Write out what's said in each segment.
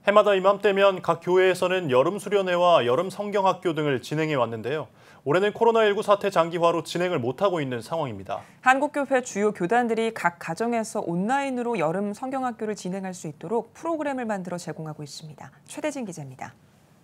해마다 이맘때면 각 교회에서는 여름 수련회와 여름 성경학교 등을 진행해 왔는데요. 올해는 코로나19 사태 장기화로 진행을 못하고 있는 상황입니다. 한국교회 주요 교단들이 각 가정에서 온라인으로 여름 성경학교를 진행할 수 있도록 프로그램을 만들어 제공하고 있습니다. 최대진 기자입니다.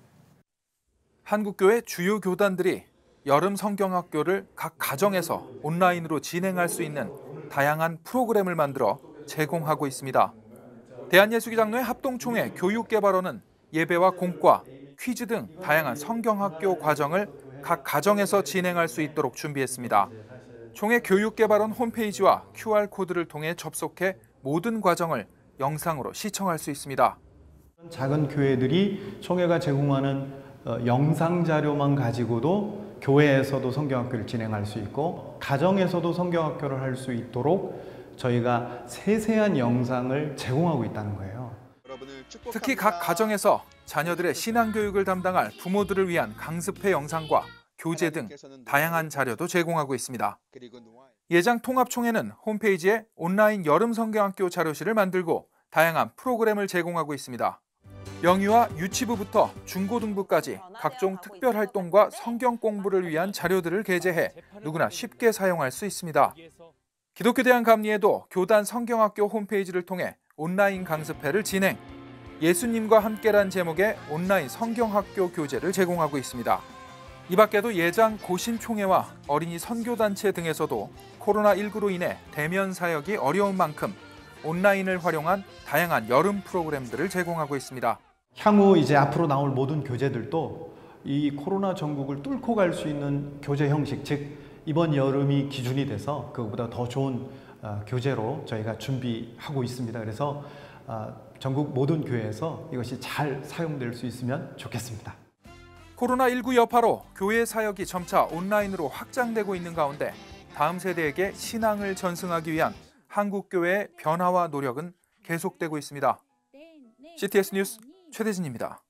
한국교회 주요 교단들이 여름 성경학교를 각 가정에서 온라인으로 진행할 수 있는 다양한 프로그램을 만들어 제공하고 있습니다. 대한예수기장로회 합동총회 교육개발원은 예배와 공과, 퀴즈 등 다양한 성경학교 과정을 각 가정에서 진행할 수 있도록 준비했습니다. 총회 교육개발원 홈페이지와 QR코드를 통해 접속해 모든 과정을 영상으로 시청할 수 있습니다. 작은 교회들이 총회가 제공하는 영상 자료만 가지고도 교회에서도 성경학교를 진행할 수 있고 가정에서도 성경학교를 할 수 있도록 저희가 세세한 영상을 제공하고 있다는 거예요. 특히 각 가정에서 자녀들의 신앙교육을 담당할 부모들을 위한 강습회 영상과 교재 등 다양한 자료도 제공하고 있습니다. 예장 통합총회는 홈페이지에 온라인 여름 성경학교 자료실을 만들고 다양한 프로그램을 제공하고 있습니다. 영유아 유치부부터 중고등부까지 각종 특별활동과 성경 공부를 위한 자료들을 게재해 누구나 쉽게 사용할 수 있습니다. 기독교대한감리에도 교단 성경학교 홈페이지를 통해 온라인 강습회를 진행, 예수님과 함께란 제목의 온라인 성경학교 교재를 제공하고 있습니다. 이 밖에도 예장 고신총회와 어린이 선교단체 등에서도 코로나19로 인해 대면 사역이 어려운 만큼 온라인을 활용한 다양한 여름 프로그램들을 제공하고 있습니다. 향후 이제 앞으로 나올 모든 교재들도 이 코로나 전국을 뚫고 갈 수 있는 교재 형식, 즉 이번 여름이 기준이 돼서 그것보다 더 좋은 교재로 저희가 준비하고 있습니다. 그래서 전국 모든 교회에서 이것이 잘 사용될 수 있으면 좋겠습니다. 코로나19 여파로 교회 사역이 점차 온라인으로 확장되고 있는 가운데 다음 세대에게 신앙을 전승하기 위한 한국교회의 변화와 노력은 계속되고 있습니다. CTS 뉴스 최대진입니다.